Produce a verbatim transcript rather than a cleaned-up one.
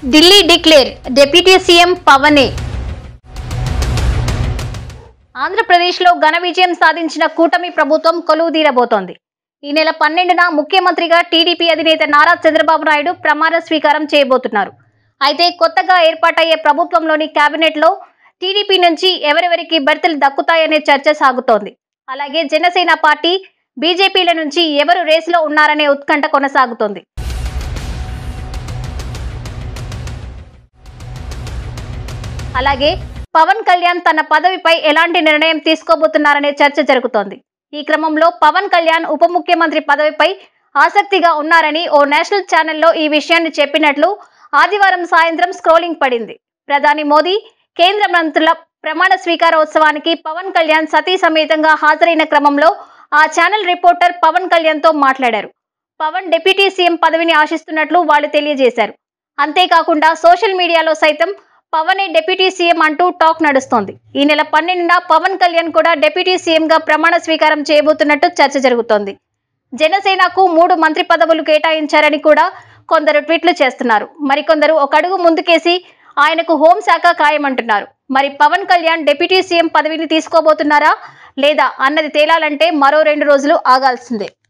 Delhi declare deputy CM పవనే. ఆంధ్రప్రదేశ్లో ఘన విజయం సాధించిన కూటమి ప్రభుత్వం కొలువుదీరబోతోంది. ఈ నెల పన్నెండున ముఖ్యమంత్రిగా టీడీపీ అధినేత నారా చంద్రబాబు నాయుడు ప్రమాణ స్వీకారం చేయబోతున్నారు. అయితే కొత్తగా ఏర్పాటయ్యే ప్రభుత్వంలోని కేబినెట్లో టీడీపీ నుంచి ఎవరెవరికి బెర్తలు దక్కుతాయనే చర్చ సాగుతోంది. అలాగే జనసేన పార్టీ, బీజేపీల నుంచి ఎవరు రేసులో ఉన్నారనే ఉత్కంఠ కొనసాగుతోంది. అలాగే పవన్ కళ్యాణ్ తన పదవిపై ఎలాంటి నిర్ణయం తీసుకోబోతున్నారనే చర్చ జరుగుతోంది. ఈ క్రమంలో పవన్ కళ్యాణ్ ఉప ముఖ్యమంత్రి పదవిపై ఆసక్తిగా ఉన్నారని ఓ నేషనల్ ఛానల్లో ఈ విషయాన్ని చెప్పినట్లు ఆదివారం సాయంత్రం స్క్రోలింగ్ పడింది. ప్రధాని మోదీ, కేంద్ర మంత్రుల ప్రమాణ స్వీకారోత్సవానికి పవన్ కళ్యాణ్ సతీ సమేతంగా హాజరైన క్రమంలో ఆ ఛానల్ రిపోర్టర్ పవన్ కళ్యాణ్ తో మాట్లాడారు. పవన్ డిప్యూటీ సీఎం పదవిని ఆశిస్తున్నట్లు వాళ్ళు తెలియజేశారు. అంతేకాకుండా సోషల్ మీడియాలో సైతం పవనే డిప్యూటీ సీఎం అంటూ టాక్ నడుస్తోంది. ఈ నెల పన్నెండున పవన్ కళ్యాణ్ కూడా డిప్యూటీ సీఎం గా ప్రమాణ స్వీకారం చేయబోతున్నట్టు చర్చ జరుగుతోంది. జనసేనకు మూడు మంత్రి పదవులు కేటాయించారని కూడా కొందరు ట్వీట్లు చేస్తున్నారు. మరికొందరు ఒక అడుగు ముందుకేసి ఆయనకు హోంశాఖ ఖాయమంటున్నారు. మరి పవన్ కళ్యాణ్ డిప్యూటీ సీఎం పదవిని తీసుకోబోతున్నారా లేదా అన్నది తేలాలంటే మరో రెండు రోజులు ఆగాల్సిందే.